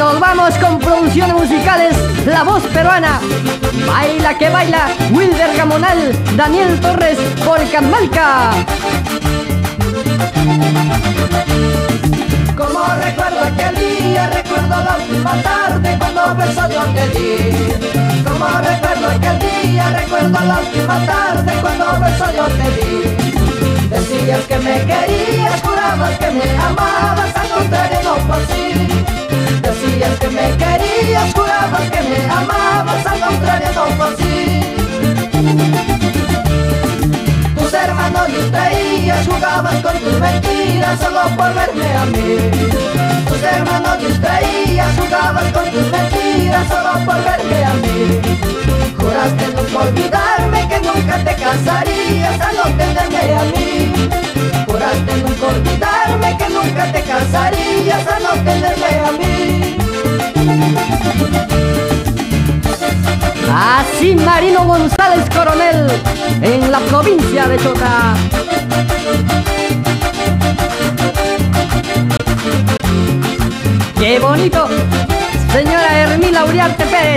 nos vamos con producciones musicales La Voz Peruana. Baila que baila, Wilder Gamonal, Daniel Torres, Polcamalca. Como recuerdo aquel día, recuerdo la última tarde cuando beso yo te di. Como recuerdo aquel día, recuerdo la última tarde cuando beso yo te di. Decías que me querías, jurabas que me amabas, al contrario no fue así. Decías que me querías, jurabas que me amabas, al contrario no fue así. Tus hermanos distraías, jugabas con tus mentiras solo por verme a mí. Tus hermanos distraías, jugabas con tus mentiras solo por verme a mí. Juraste nunca olvidarme, que nunca te casarías al no tenerme a mí. Juraste nunca olvidarme, que nunca te casarías al no tenerme a mí. Así Marino González Coronel, en la provincia de Chota. ¡Qué bonito! Señora Hermila Uriarte Pérez.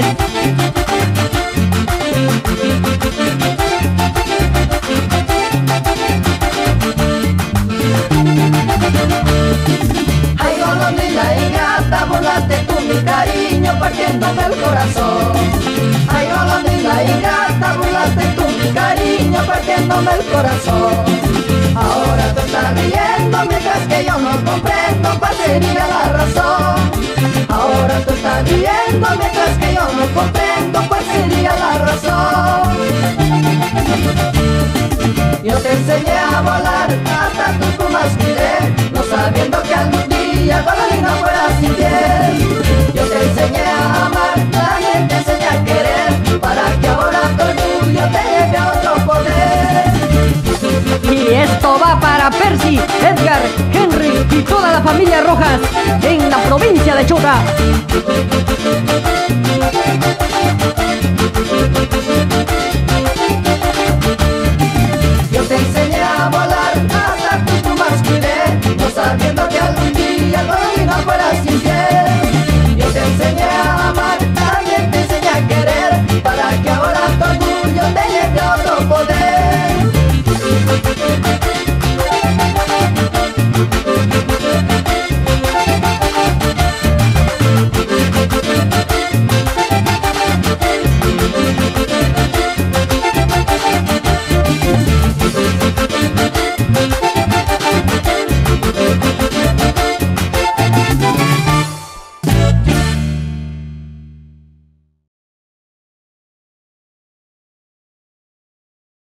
Ay, golondrina ingrata, burlaste tú mi cariño partiéndome el corazón. Ay, golondrina ingrata, burlaste tú mi cariño partiéndome el corazón. Ahora tú estás riendo mientras que yo no comprendo cuál sería la razón. Ahora tú estás riendo mientras que yo no comprendo cuál sería la razón. Yo te enseñé a volar, hasta tus plumas miré, no sabiendo que algún día golondrina fueras infiel. Yo te enseñé a amar, también te enseñé a querer, para que ahora tu orgullo te lleve a otro poder. Y esto va para Percy, Edgar, Henry y toda la familia Rojas en la provincia de Chota.